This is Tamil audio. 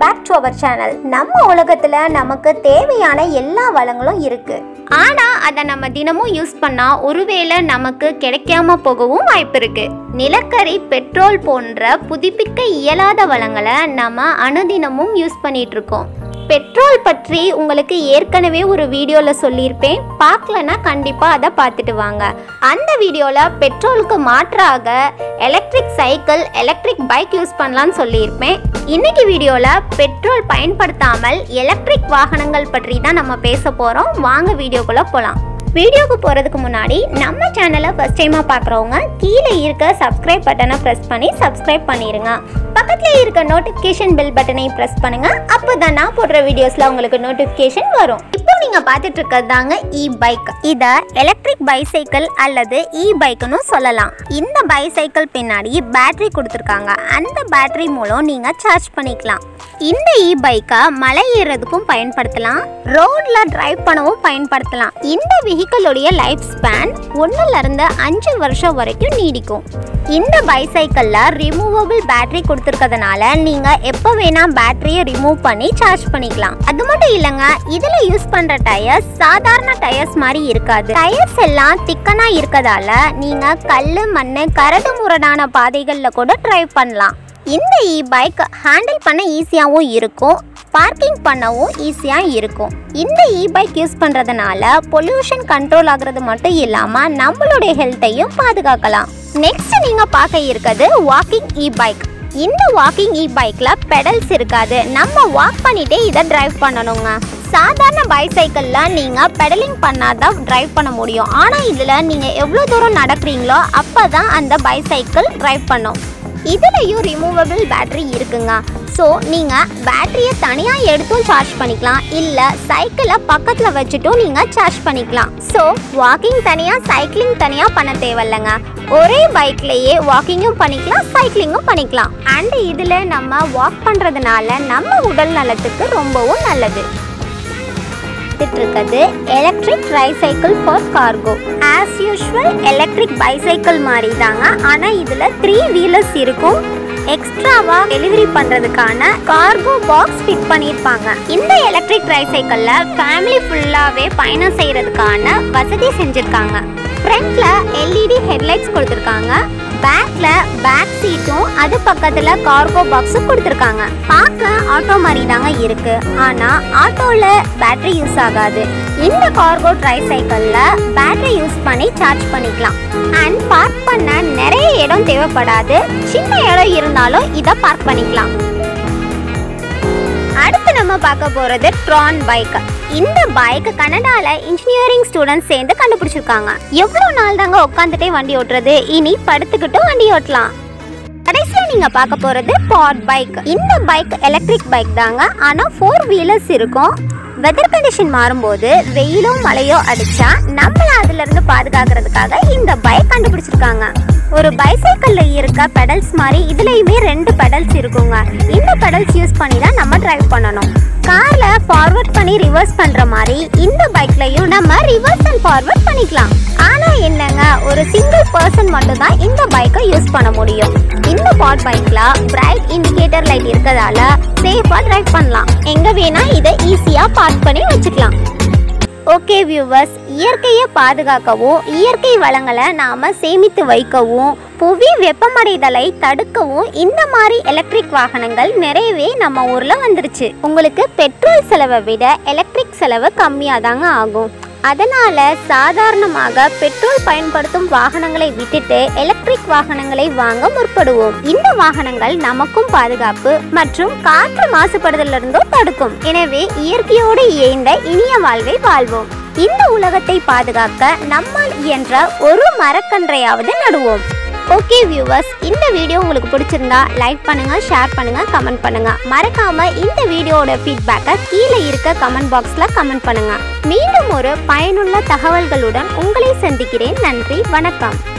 back to our channel. நம்ம உலகத்துல நமக்கு தேவையான எல்லா வளங்களும் இருக்கு. ஆனா அத நம்ம தினமும் யூஸ் பண்ணா ஒருவேளை நமக்கு கிடைக்காம போகவும் வாய்ப்பு இருக்கு. நிலக்கரி, பெட்ரோல் போன்ற புதுப்பிக்க இயலாத வளங்களை நம்ம அனுதினமும் யூஸ் பண்ணிட்டு இருக்கோம். பெட்ரோல் பற்றி உங்களுக்கு ஏற்கனவே ஒரு வீடியோவில் சொல்லியிருப்பேன். பார்க்கலன்னா கண்டிப்பாக அதை பார்த்துட்டு வாங்க. அந்த வீடியோவில் பெட்ரோலுக்கு மாற்றாக electric cycle, electric bike use பண்ணலான்னு சொல்லியிருப்பேன். இன்னைக்கு வீடியோவில் பெட்ரோல் பயன்படுத்தாமல் எலக்ட்ரிக் வாகனங்கள் பற்றி தான் நம்ம பேச போகிறோம். வாங்க வீடியோக்குள்ளே போகலாம். வீடியோக்கு போகிறதுக்கு முன்னாடி நம்ம சேனலை ஃபர்ஸ்ட் டைமாக பார்க்குறவங்க கீழே இருக்க சப்ஸ்கிரைப் பட்டனை ப்ரெஸ் பண்ணி சப்ஸ்கிரைப் பண்ணிடுங்க. பக்கத்தில் இருக்க நோட்டிஃபிகேஷன் பெல் பட்டனை ப்ரெஸ் பண்ணுங்கள். அப்போ தான் நான் போடுற வீடியோஸில் உங்களுக்கு நோட்டிஃபிகேஷன் வரும். இப்போ நீங்கள் பார்த்துட்டு இருக்கிறது தாங்க பைக். இதை எலக்ட்ரிக் பைசைக்கிள் அல்லது பைக்குன்னு சொல்லலாம். இந்த பைசைக்கிள் பின்னாடி பேட்டரி கொடுத்துருக்காங்க. அந்த பேட்டரி மூலம் நீங்கள் சார்ஜ் பண்ணிக்கலாம். இந்த பைக்கை மலை ஏறதுக்கும் பயன்படுத்தலாம், ரோட்ல டிரைவ் பண்ணவும் பயன்படுத்தலாம். இந்த வெஹிக்கிளுடைய லைஃப் ஸ்பேன் 1 to 5 வருஷம் வரைக்கும் நீடிக்கும். இந்த பைசைக்கிள்ல ரிமூவபிள் பேட்டரி கொடுத்துருக்கிறதுனால நீங்க எப்போ வேணா பேட்டரியை ரிமூவ் பண்ணி சார்ஜ் பண்ணிக்கலாம். அது மட்டும் இல்லைங்க, இதுல யூஸ் பண்ற டயர்ஸ் சாதாரண டயர்ஸ் மாதிரி இருக்காது. டயர்ஸ் எல்லாம் திக்கனா இருக்கதால நீங்க கல்லு, மண்ணு, கரடு முரடான பாதைகள்ல கூட டிரைவ் பண்ணலாம். இந்த பைக் ஹேண்டில் பண்ண ஈஸியாகவும் இருக்கும், பார்க்கிங் பண்ணவும் ஈஸியாக இருக்கும். இந்த பைக் யூஸ் பண்ணுறதுனால பொல்யூஷன் கண்ட்ரோல் ஆகிறது மட்டும் இல்லாமல் நம்மளுடைய ஹெல்த்தையும் பாதுகாக்கலாம். நெக்ஸ்ட் நீங்கள் பார்க்க இருக்கிறது வாக்கிங் பைக். இந்த வாக்கிங் பைக்கில் பெடல்ஸ் இருக்காது. நம்ம வாக் பண்ணிகிட்டே இதை டிரைவ் பண்ணணுங்க. சாதாரண பைசைக்கிளில் நீங்கள் பெடலிங் பண்ணாதான் டிரைவ் பண்ண முடியும். ஆனால் இதில் நீங்கள் எவ்வளோ தூரம் நடக்கிறீங்களோ அப்போ தான் அந்த பைசைக்கிள் டிரைவ் பண்ணும். இதுலேயும் ரிமூவபிள் பேட்டரி இருக்குங்க. ஸோ நீங்கள் பேட்டரியை தனியாக எடுத்தும் சார்ஜ் பண்ணிக்கலாம், இல்லை சைக்கிளை பக்கத்தில் வச்சுட்டும் நீங்கள் சார்ஜ் பண்ணிக்கலாம். ஸோ வாக்கிங் தனியாக, சைக்கிளிங் தனியாக பண்ண தேவையில்லைங்க. ஒரே பைக்லேயே வாக்கிங்கும் பண்ணிக்கலாம், சைக்கிளிங்கும் பண்ணிக்கலாம். அண்ட் இதில் நம்ம வாக் பண்ணுறதுனால நம்ம உடல் நலத்துக்கு ரொம்பவும் நல்லது. இருக்கிறது electric tricycle for cargo. As usual electric bicycle மாதிரி தாங்க, ஆனால் இதில் 3 வீலர்ஸ் இருக்கும். எக்ஸ்ட்ராவா டெலிவரி பண்றதுக்கான கார்கோ பாக்ஸ் ஃபிட் பண்ணிருப்பாங்க. இந்த எலக்ட்ரிக் ட்ரைசைக்கிள்ல ஃபேமிலி ஃபுல்லாவே பயணம் செய்யறதுக்கான வசதி செஞ்சிருக்காங்க. ஃப்ரண்ட்ல LED ஹெட்லைட்ஸ் கொடுத்துருக்காங்க. பேக்ல பேக் சீட்டும் அது பக்கத்துல கார்கோ பாக்ஸும் கொடுத்துருக்காங்க. பார்க்க ஆட்டோ மாதிரி தாங்க இருக்கு, ஆனா ஆட்டோல பேட்டரி யூஸ் ஆகாது. இந்த கார்கோ ட்ரைசைக்கிள்ல பேட்டரி யூஸ் பண்ணி சார்ஜ் பண்ணிக்கலாம். அண்ட் பார்க் பண்ண நிறைய இடம் தேவைப்படாது. சின்ன இடம் இருந்தாலும் இதை பார்க் பண்ணிக்கலாம். அடுத்து நம்ம பார்க்க போறது ட்ரான் பைக். இந்த பைக் கனடால இன்ஜினியரிங் ஸ்டூடெண்ட்ஸ் சேர்ந்து கண்டுபிடிச்சிருக்காங்க. எவ்வளவு நாள் தாங்க உட்காந்துட்டே வண்டி ஓட்டுறது, இனி படுத்துக்கிட்டும் வண்டி ஓட்டலாம். கடைசியா நீங்க பார்க்க போறது பாட் பைக். இந்த பைக் எலக்ட்ரிக் பைக் தாங்க, ஆனா 4 வீலர்ஸ் இருக்கும். வெதர் கண்டிஷன் மாறும்போது வெயிலோ மழையோ அடிச்சா நம்மள அதுல இருந்து பாதுகாக்கிறதுக்காக இந்த பைக் கண்டுபிடிச்சிருக்காங்க. ஒரு பைசைக்கிள்ல இருக்க பெடல்ஸ் மாதிரி இதுலயுமே 2 பெடல்ஸ் இருக்குங்க. இந்த பெடல்ஸ் யூஸ் பண்ணி தான் நம்ம டிரைவ் பண்ணணும். கார்ல ஃபார்வர்ட் பண்ணி ரிவர்ஸ் பண்ற மாதிரி இந்த பைக்லயும் நம்ம ரிவர்ஸ் அண்ட் ஃபார்வர்ட் பண்ணிக்கலாம். ஆனா என்னங்க, ஒரு சிங்கிள் பர்சன் மட்டும் தான் இந்த பைக்கை யூஸ் பண்ண முடியும். இந்த பாட் பைக்ல பிரைட் இண்டிகேட்டர் லைட் இருக்கதால சேஃபா டிரைவ் பண்ணலாம். எங்க வேணா இதை ஈஸியா பார்க் பண்ணி வச்சுக்கலாம். ஓகே வியூவர்ஸ், இயற்கையை பாதுகாக்கவும் இயற்கை வளங்களை நாம சேமித்து வைக்கவும் புவி வெப்பமடைதலை தடுக்கவும் இந்த மாதிரி எலக்ட்ரிக் வாகனங்கள் நிறையவே நம்ம ஊர்ல வந்துருச்சு. உங்களுக்கு பெட்ரோல் செலவை விட எலக்ட்ரிக் செலவு கம்மியாக தாங்க ஆகும். அதனால சாதாரணமாக பெட்ரோல் பயன்படுத்தும் வாகனங்களை விட்டுட்டு எலக்ட்ரிக் வாகனங்களை வாங்க முற்படுவோம். இந்த வாகனங்கள் நமக்கும் பாதுகாப்பு மற்றும் காற்று மாசுபடுதலிருந்தும் தடுக்கும். எனவே இயற்கையோடு இயைந்த இனிய வாழ்வை வாழ்வோம். இந்த உலகத்தை பாதுகாக்க நம்மால் இயன்ற ஒரு மரக்கன்றையாவது நடுவோம். ஓகே வியூவர்ஸ், இந்த வீடியோ உங்களுக்கு பிடிச்சிருந்தா லைக் பண்ணுங்க, ஷேர் பண்ணுங்க, கமெண்ட் பண்ணுங்க. மறக்காம இந்த வீடியோட ஃபீட்பேக்கை கீழே இருக்க கமெண்ட் பாக்ஸ்ல கமெண்ட் பண்ணுங்க. மீண்டும் ஒரு பயனுள்ள தகவல்களுடன் உங்களை சந்திக்கிறேன். நன்றி, வணக்கம்.